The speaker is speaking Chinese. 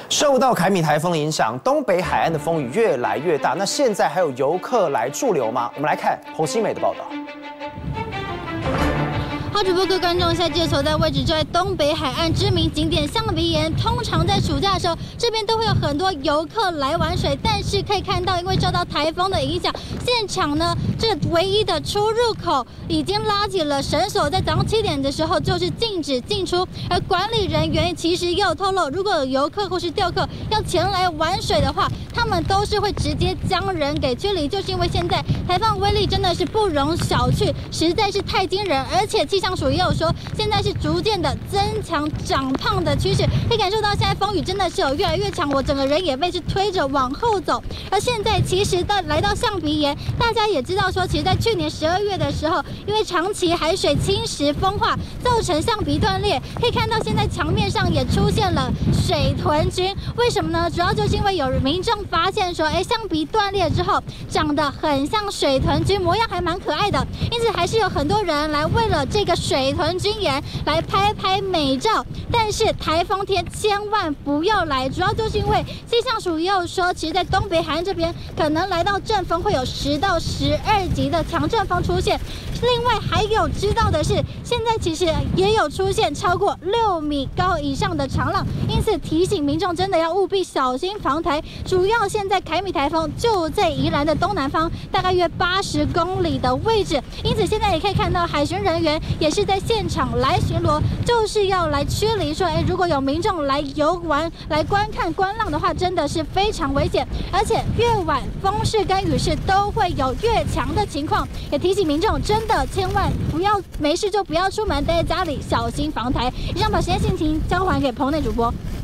受到凯米台风的影响，东北海岸的风雨越来越大。那现在还有游客来驻留吗？我们来看彭新美的报道。 好，主播各位观众，现在所在位置就在东北海岸知名景点象鼻岩。通常在暑假的时候，这边都会有很多游客来玩水，但是可以看到，因为受到台风的影响，现场呢这唯一的出入口已经拉起了绳索，在早上7点的时候就是禁止进出。而管理人员其实也有透露，如果有游客或是钓客要前来玩水的话，他们都是会直接将人给驱离，就是因为现在台风威力真的是不容小觑，实在是太惊人，而且气象署也有说，现在是逐渐的增强长胖的趋势，可以感受到现在风雨真的是有越来越强，我整个人也被是推着往后走。而现在其实来到象鼻岩，大家也知道说，其实在去年12月的时候，因为长期海水侵蚀风化，造成象鼻断裂，可以看到现在墙面上也出现了水豚菌。为什么呢？主要就是因为有民众发现说，象鼻断裂之后长得很像水豚菌，模样还蛮可爱的，因此还是有很多人来为了这个水豚菌岩来拍美照。但是台风天千万不要来，主要就是因为气象署也有说，其实在东北海岸这边可能来到阵风会有10到12级的强阵风出现。另外还有知道的是，现在其实也有出现超过6米高以上的长浪，因此提醒民众真的要务必小心防台。主要现在凯米台风就在宜兰的东南方，大概约80公里的位置，因此现在也可以看到海巡人员也是在现场来巡逻，就是要来驱离说，如果有民众来游玩、来观看观浪的话，真的是非常危险，而且越晚风势跟雨势都会有越强的情况，也提醒民众真的千万不要没事就不要出门，待在家里小心防台。以上把时间心情交还给棚内主播。